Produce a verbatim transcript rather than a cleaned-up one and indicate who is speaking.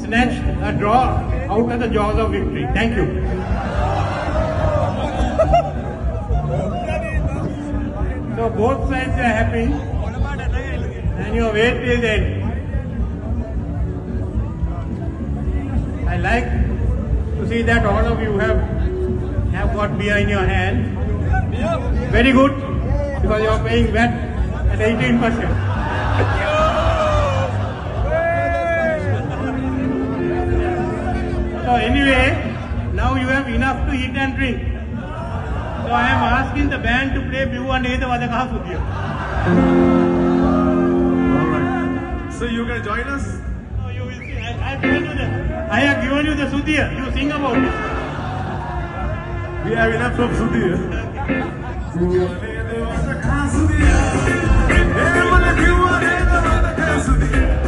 Speaker 1: snatched a draw out of the jaws of victory. Thank you. So both sides are happy and your wait is end. I like to see that all of you have, have got beer in your hand. Very good, because you are paying V A T at eighteen percent. So anyway, now you have enough to eat and drink. So I am asking the band to play Bihu and Eda Vadakaha Sudhir.
Speaker 2: Alright. So you can join us?
Speaker 1: No, you will see. I, I have given you the I have given you the Sudhir. You sing about it.
Speaker 2: We have enough of Sudhir. Okay.